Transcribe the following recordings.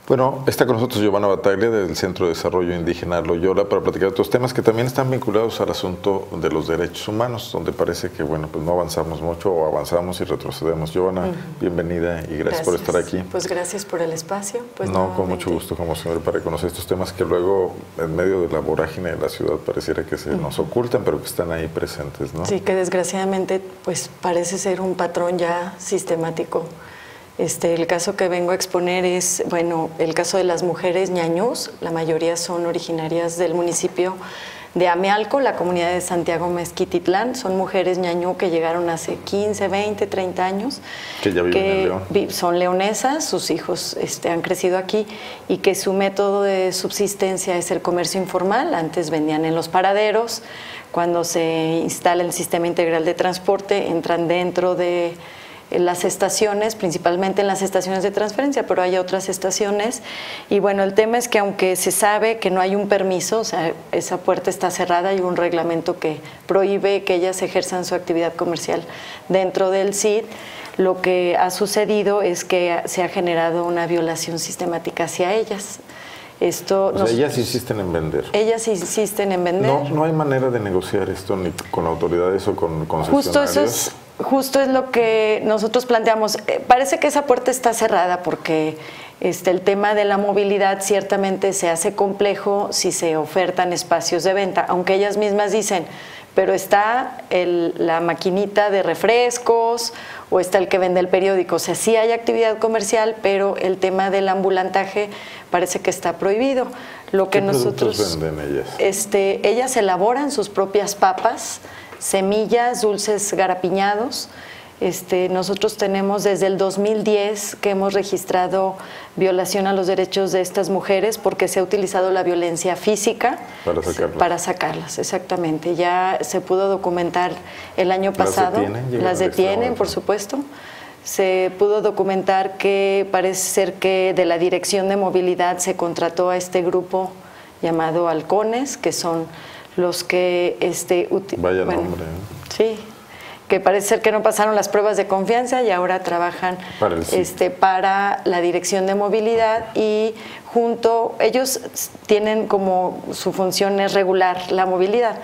Bueno, está con nosotros Giovanna Battaglia del Centro de Desarrollo Indígena Loyola para platicar de otros temas que también están vinculados al asunto de los derechos humanos, donde parece que bueno, pues no avanzamos mucho o avanzamos y retrocedemos. Giovanna, bienvenida y gracias por estar aquí. Pues gracias por el espacio. Pues no, con mucho gusto, como siempre, para conocer estos temas que luego en medio de la vorágine de la ciudad pareciera que se nos ocultan, pero que están ahí presentes, ¿no? Sí, que desgraciadamente pues parece ser un patrón ya sistemático. El caso que vengo a exponer es, bueno, el caso de las mujeres ñañús. La mayoría son originarias del municipio de Amealco, la comunidad de Santiago Mezquititlán. Son mujeres ñañú que llegaron hace 15, 20, 30 años. Que ya viven en León. Son leonesas, sus hijos han crecido aquí y que su método de subsistencia es el comercio informal. Antes vendían en los paraderos. Cuando se instala el sistema integral de transporte, entran dentro de las estaciones, principalmente en las estaciones de transferencia, pero hay otras estaciones. Y bueno, el tema es que aunque se sabe que no hay un permiso, o sea, esa puerta está cerrada, hay un reglamento que prohíbe que ellas ejerzan su actividad comercial dentro del CID, lo que ha sucedido es que se ha generado una violación sistemática hacia ellas. Ellas insisten en vender. Ellas insisten en vender. No hay manera de negociar esto ni con autoridades o con concesionarios. Justo es lo que nosotros planteamos. Parece que esa puerta está cerrada porque el tema de la movilidad ciertamente se hace complejo si se ofertan espacios de venta, aunque ellas mismas dicen, pero está la maquinita de refrescos o está el que vende el periódico. O sea, sí hay actividad comercial, pero el tema del ambulantaje parece que está prohibido. ¿Qué productos venden ellas? Ellas elaboran sus propias papas, semillas, dulces garapiñados. Nosotros tenemos desde el 2010 que hemos registrado violación a los derechos de estas mujeres porque se ha utilizado la violencia física para sacarlas, exactamente. Ya se pudo documentar el año pasado. Las detienen, por supuesto. Se pudo documentar que parece ser que de la Dirección de Movilidad se contrató a este grupo llamado Halcones, que son los que Vaya nombre, ¿eh? Sí, que parece ser que no pasaron las pruebas de confianza y ahora trabajan para la Dirección de Movilidad, y ellos tienen como su función es regular la movilidad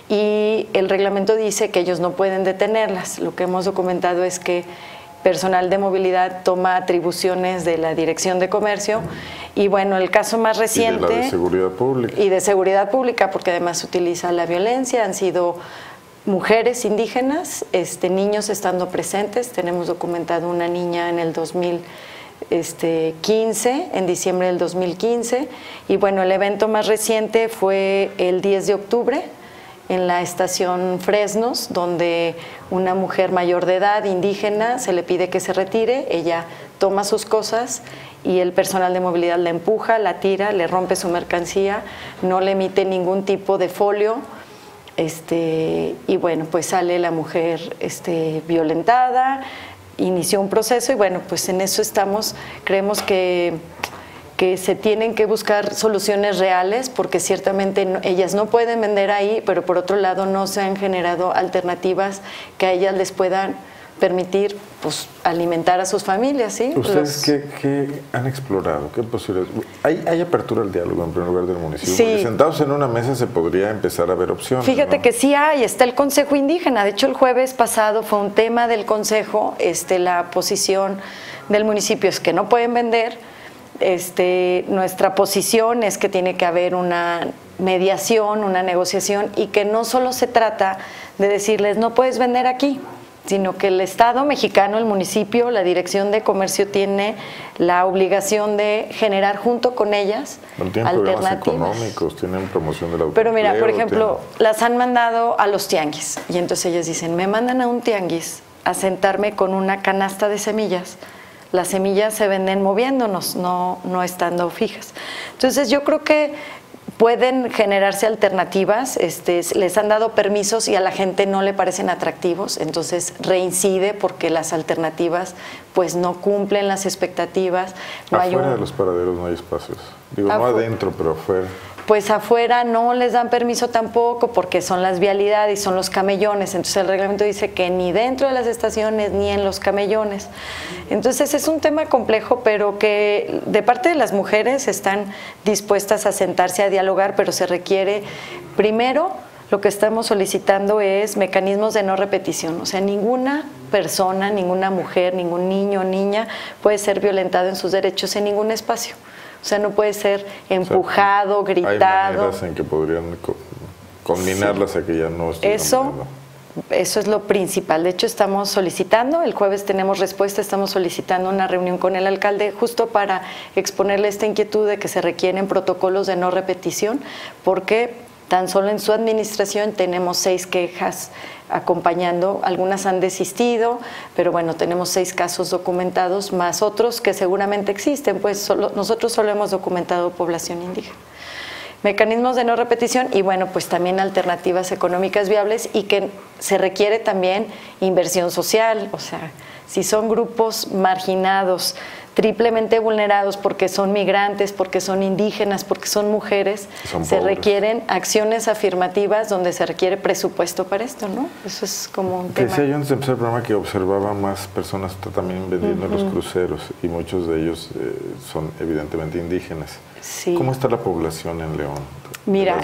y el reglamento dice que ellos no pueden detenerlas. Lo que hemos documentado es que personal de movilidad toma atribuciones de la Dirección de Comercio y bueno, el caso más reciente... Y de seguridad pública. Y de seguridad pública, porque además utiliza la violencia, han sido mujeres indígenas, niños estando presentes. Tenemos documentado una niña en el 2015, en diciembre del 2015, y bueno, el evento más reciente fue el 10 de octubre, en la estación Fresnos, donde una mujer mayor de edad, indígena, se le pide que se retire, ella toma sus cosas y el personal de movilidad la empuja, la tira, le rompe su mercancía, no le emite ningún tipo de folio, y bueno, pues sale la mujer violentada, inició un proceso y bueno, pues en eso estamos. Creemos que se tienen que buscar soluciones reales porque ciertamente ellas no pueden vender ahí, pero por otro lado no se han generado alternativas que a ellas les puedan permitir pues alimentar a sus familias, ¿sí? ¿Ustedes qué han explorado? ¿Qué posibilidades? ¿Hay apertura al diálogo en primer lugar del municipio? Sí. Porque sentados en una mesa se podría empezar a ver opciones. Fíjate, ¿no? Que sí está el Consejo Indígena. De hecho, el jueves pasado fue un tema del Consejo, la posición del municipio es que no pueden vender. Nuestra posición es que tiene que haber una mediación, una negociación, y que no solo se trata de decirles no puedes vender aquí, sino que el Estado mexicano, el municipio, la Dirección de Comercio tiene la obligación de generar junto con ellas tienen alternativas. Programas económicos, tienen promoción del autoempleo. Pero mira, por ejemplo, las han mandado a los tianguis y entonces ellas dicen, me mandan a un tianguis a sentarme con una canasta de semillas. Las semillas se venden moviéndonos, no estando fijas. Entonces yo creo que pueden generarse alternativas, les han dado permisos y a la gente no le parecen atractivos, entonces reincide porque las alternativas pues no cumplen las expectativas. No afuera de los paraderos no hay espacios, digo, no adentro, pero afuera. Pues afuera no les dan permiso tampoco porque son las vialidades y son los camellones, entonces el reglamento dice que ni dentro de las estaciones ni en los camellones. Entonces es un tema complejo, pero que de parte de las mujeres están dispuestas a sentarse a dialogar, pero se requiere, primero, lo que estamos solicitando es mecanismos de no repetición, o sea, ninguna persona, ninguna mujer, ningún niño o niña puede ser violentado en sus derechos en ningún espacio. O sea, no puede ser empujado, gritado. Hay maneras en que podrían combinarlas a que ya no estén. Eso es lo principal. De hecho, estamos solicitando, el jueves tenemos respuesta, estamos solicitando una reunión con el alcalde justo para exponerle esta inquietud de que se requieren protocolos de no repetición, porque tan solo en su administración tenemos 6 quejas acompañando, algunas han desistido, pero bueno, tenemos 6 casos documentados, más otros que seguramente existen, pues nosotros solo hemos documentado población indígena. Mecanismos de no repetición y bueno, pues también alternativas económicas viables y que se requiere también inversión social, o sea, si son grupos marginados, triplemente vulnerados porque son migrantes, porque son indígenas, porque son mujeres, se requieren acciones afirmativas donde se requiere presupuesto para esto, ¿no? Eso es como un tema. Decía yo antes de empezar el programa que observaba más personas también vendiendo en los cruceros y muchos de ellos son evidentemente indígenas. Sí. ¿Cómo está la población en León? Mira,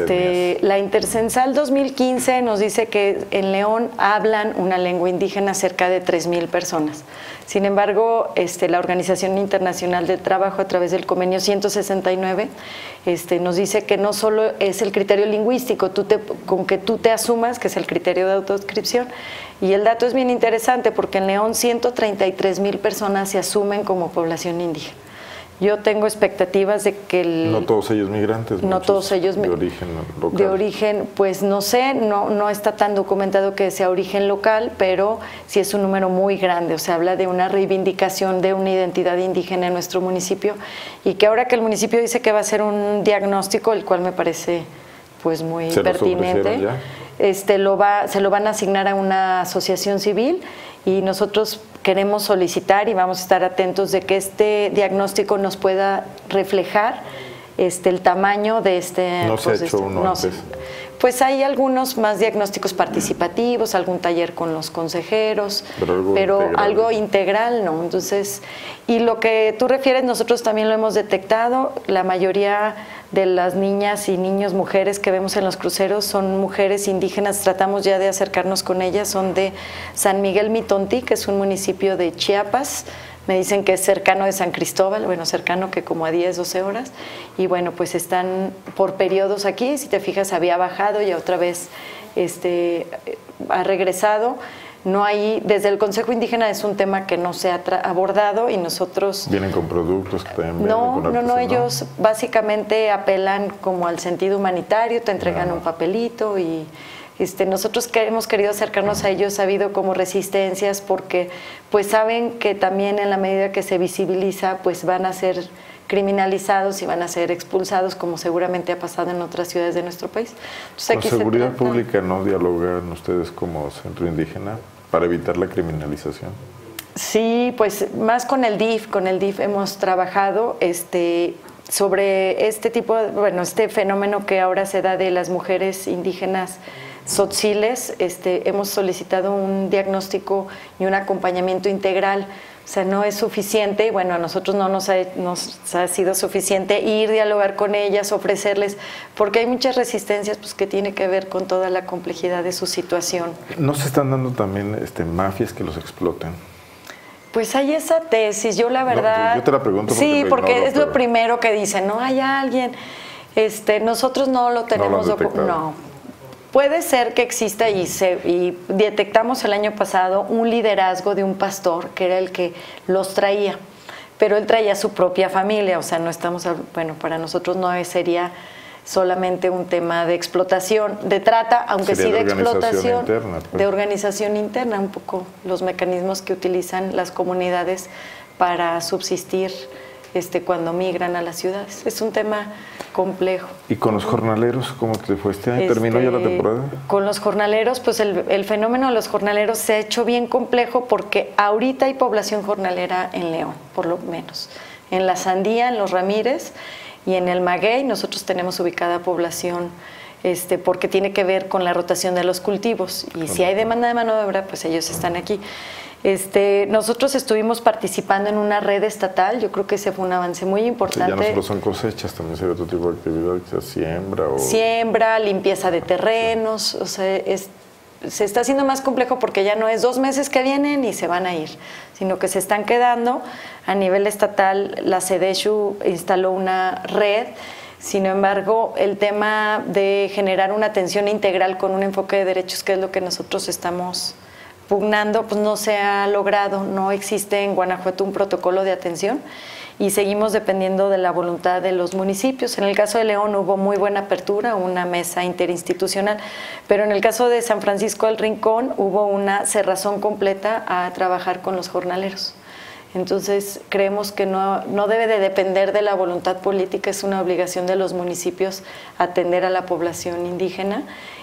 la Intercensal 2015 nos dice que en León hablan una lengua indígena cerca de 3,000 personas. Sin embargo, la Organización Internacional del Trabajo, a través del convenio 169, nos dice que no solo es el criterio lingüístico, con que tú te asumas, que es el criterio de autodescripción, y el dato es bien interesante porque en León 133,000 personas se asumen como población indígena. Yo tengo expectativas de que no todos ellos migrantes, no todos ellos de origen local. De origen, pues no sé, no está tan documentado que sea origen local, pero sí es un número muy grande, o sea, habla de una reivindicación de una identidad indígena en nuestro municipio y que ahora que el municipio dice que va a hacer un diagnóstico, el cual me parece pues muy pertinente, se lo van a asignar a una asociación civil y nosotros queremos solicitar y vamos a estar atentos de que este diagnóstico nos pueda reflejar el tamaño de este... ¿No se ha hecho uno antes? Pues hay algunos más diagnósticos participativos, algún taller con los consejeros, pero algo integral no. Entonces, y lo que tú refieres, nosotros también lo hemos detectado, la mayoría de las niñas y niños, mujeres que vemos en los cruceros son mujeres indígenas, tratamos ya de acercarnos con ellas, son de San Miguel Mitonti, que es un municipio de Chiapas, me dicen que es cercano de San Cristóbal, bueno, cercano que como a 10, 12 horas, y bueno, pues están por periodos aquí, si te fijas había bajado y otra vez ha regresado. No hay, desde el Consejo Indígena es un tema que no se ha abordado y nosotros... ¿Vienen con productos que también venden con artesanía? No, ellos básicamente apelan como al sentido humanitario, te entregan un papelito y nosotros hemos querido acercarnos a ellos, ha habido como resistencias porque pues saben que también en la medida que se visibiliza pues van a ser criminalizados y van a ser expulsados como seguramente ha pasado en otras ciudades de nuestro país. Entonces, ¿con seguridad pública no dialogan ustedes como centro indígena para evitar la criminalización? Sí, pues más con el DIF hemos trabajado sobre este tipo, este fenómeno que ahora se da de las mujeres indígenas tzotziles, hemos solicitado un diagnóstico y un acompañamiento integral. O sea, no es suficiente, y bueno, a nosotros no nos ha sido suficiente ir, dialogar con ellas, ofrecerles, porque hay muchas resistencias pues, que tiene que ver con toda la complejidad de su situación. ¿No se están dando también mafias que los exploten? Pues hay esa tesis, yo la verdad... No, yo te la pregunto porque sí, porque es lo primero que dicen, no hay alguien, nosotros no lo tenemos no. Puede ser que exista y detectamos el año pasado un liderazgo de un pastor que era el que los traía, pero él traía su propia familia, o sea, no estamos, bueno, para nosotros no sería solamente un tema de explotación, de trata, aunque sí de explotación, interna, pues. De organización interna, un poco los mecanismos que utilizan las comunidades para subsistir cuando migran a las ciudades. Es un tema complejo. ¿Y con los jornaleros cómo te fue este año? ¿Terminó ya la temporada? Con los jornaleros, pues el fenómeno de los jornaleros se ha hecho bien complejo porque ahorita hay población jornalera en León, por lo menos. En la Sandía, en los Ramírez y en el Maguey nosotros tenemos ubicada población porque tiene que ver con la rotación de los cultivos y si hay demanda de mano de obra, pues ellos están aquí. Nosotros estuvimos participando en una red estatal, yo creo que ese fue un avance muy importante. Sí, ya no solo son cosechas, también sería otro tipo de actividad, que sea siembra o... Siembra, limpieza de terrenos, o sea, se está haciendo más complejo porque ya no es 2 meses que vienen y se van a ir, sino que se están quedando. A nivel estatal, la SEDESHU instaló una red. Sin embargo, el tema de generar una atención integral con un enfoque de derechos, que es lo que nosotros estamos pugnando, pues no se ha logrado. No existe en Guanajuato un protocolo de atención y seguimos dependiendo de la voluntad de los municipios. En el caso de León hubo muy buena apertura, una mesa interinstitucional, pero en el caso de San Francisco del Rincón hubo una cerrazón completa a trabajar con los jornaleros. Entonces, creemos que no debe de depender de la voluntad política, es una obligación de los municipios atender a la población indígena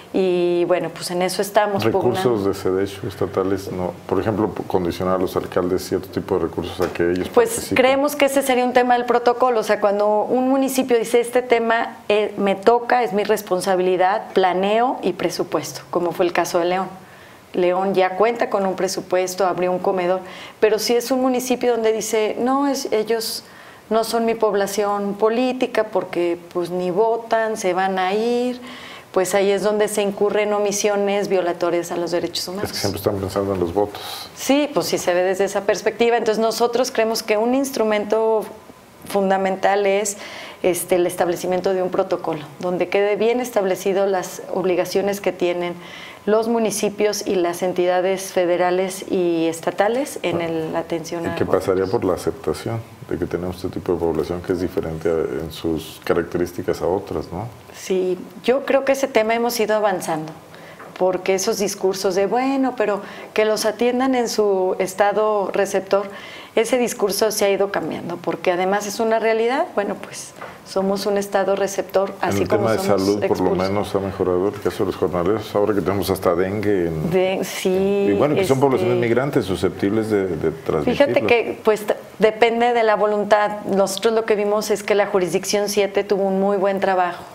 y bueno, pues en eso estamos. ¿Recursos de SEDESHU estatales, no, por ejemplo, condicionar a los alcaldes cierto tipo de recursos a que ellos pues participen? Creemos que ese sería un tema del protocolo, o sea, cuando un municipio dice este tema me toca, es mi responsabilidad, planeo y presupuesto, como fue el caso de León. León ya cuenta con un presupuesto, abrió un comedor, pero si es un municipio donde dice, no, ellos no son mi población política porque pues ni votan, se van a ir, pues ahí es donde se incurren omisiones violatorias a los derechos humanos. Es que siempre están pensando en los votos. Sí, pues sí se ve desde esa perspectiva. Entonces nosotros creemos que un instrumento fundamental es el establecimiento de un protocolo, donde quede bien establecido las obligaciones que tienen los municipios y las entidades federales y estatales en la atención a... ¿Y qué pasaría por la aceptación de que tenemos este tipo de población que es diferente en sus características a otras, ¿no? Sí, yo creo que ese tema hemos ido avanzando, porque esos discursos de, bueno, pero que los atiendan en su estado receptor, ese discurso se ha ido cambiando, porque además es una realidad, bueno, pues somos un estado receptor, así como somos expulsos. En el tema de salud, por lo menos, ha mejorado el caso de los jornaleros, ahora que tenemos hasta dengue. Sí. Y bueno, que son poblaciones migrantes susceptibles de transmitirlo. Fíjate que pues depende de la voluntad. Nosotros lo que vimos es que la jurisdicción 7 tuvo un muy buen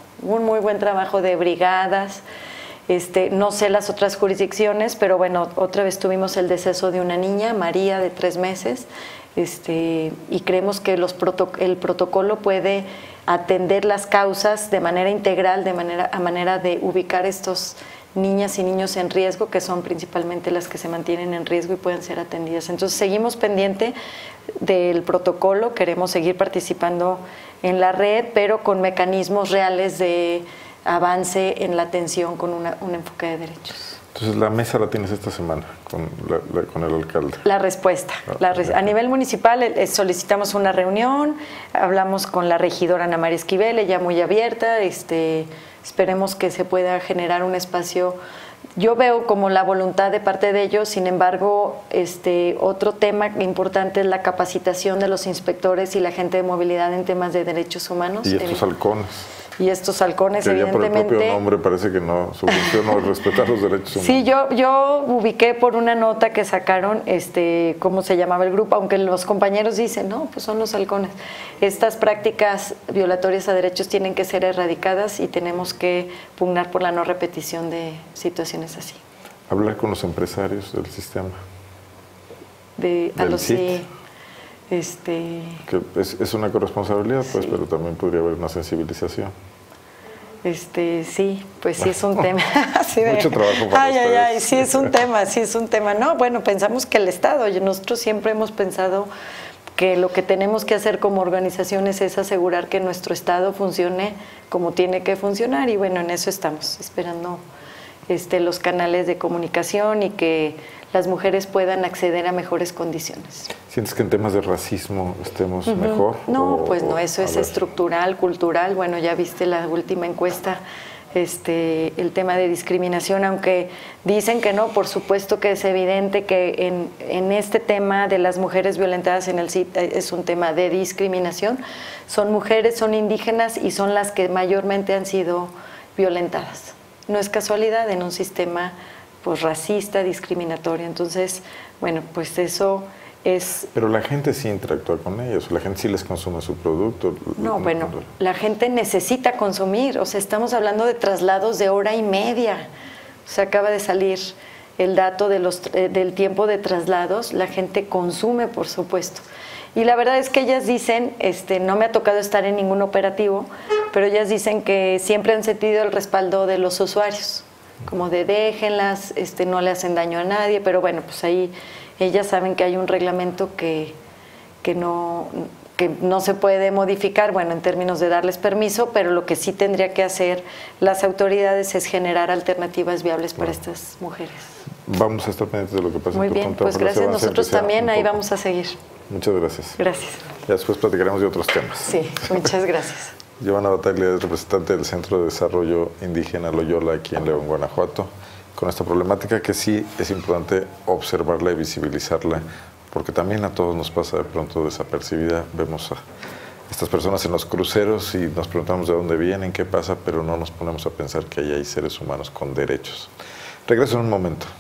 trabajo de brigadas. No sé las otras jurisdicciones, pero bueno, otra vez tuvimos el deceso de una niña, María, de 3 meses, y creemos que el protocolo puede atender las causas de manera integral, a manera de ubicar estos niñas y niños en riesgo, que son principalmente las que se mantienen en riesgo y pueden ser atendidas. Entonces seguimos pendiente del protocolo, queremos seguir participando en la red, pero con mecanismos reales de avance en la atención con un enfoque de derechos. Entonces la mesa la tienes esta semana con el alcalde. La respuesta. A nivel municipal solicitamos una reunión, hablamos con la regidora Ana María Esquivel, ella muy abierta, esperemos que se pueda generar un espacio. Yo veo como la voluntad de parte de ellos, sin embargo, otro tema importante es la capacitación de los inspectores y la gente de movilidad en temas de derechos humanos. Y estos halcones. Y estos halcones, que evidentemente... por el propio nombre parece que no, su función no es respetar los derechos humanos. Sí, yo ubiqué por una nota que sacaron, cómo se llamaba el grupo, aunque los compañeros dicen, no, pues son los halcones. Estas prácticas violatorias a derechos tienen que ser erradicadas y tenemos que pugnar por la no repetición de situaciones así. Hablar con los empresarios del sistema. A los CIT. Que es una corresponsabilidad, pues, pero también podría haber una sensibilización. Sí, pues sí es un tema. Mucho trabajo para ustedes. Sí es un tema. No, bueno, pensamos que el Estado, nosotros siempre hemos pensado que lo que tenemos que hacer como organizaciones es asegurar que nuestro Estado funcione como tiene que funcionar y bueno, en eso estamos, esperando los canales de comunicación y que las mujeres puedan acceder a mejores condiciones. ¿Sientes que en temas de racismo estemos mejor? No, pues no, eso es estructural, cultural. Bueno, ya viste la última encuesta el tema de discriminación, aunque dicen que no, por supuesto que es evidente que en este tema de las mujeres violentadas en el CID es un tema de discriminación. Son mujeres, son indígenas y son las que mayormente han sido violentadas. No es casualidad en un sistema pues racista, discriminatorio. Entonces, bueno, pues eso es... Pero la gente sí interactúa con ellos, la gente sí les consume su producto. No, bueno, la gente necesita consumir, o sea, estamos hablando de traslados de 1.5 horas. O sea, acaba de salir el dato de del tiempo de traslados, la gente consume, por supuesto. Y la verdad es que ellas dicen, no me ha tocado estar en ningún operativo, pero ellas dicen que siempre han sentido el respaldo de los usuarios, como de déjenlas, no le hacen daño a nadie, pero bueno, pues ahí ellas saben que hay un reglamento que no se puede modificar, bueno, en términos de darles permiso, pero lo que sí tendría que hacer las autoridades es generar alternativas viables para estas mujeres. Vamos a estar pendientes de lo que pasa. Muy bien, pues gracias, nosotros también ahí vamos a seguir. Muchas gracias. Gracias. Ya después platicaremos de otros temas. Sí, muchas gracias. Giovanna Battaglia es representante del Centro de Desarrollo Indígena Loyola aquí en León, Guanajuato, con esta problemática que sí es importante observarla y visibilizarla, porque también a todos nos pasa de pronto desapercibida. Vemos a estas personas en los cruceros y nos preguntamos de dónde vienen, qué pasa, pero no nos ponemos a pensar que ahí hay seres humanos con derechos. Regreso en un momento.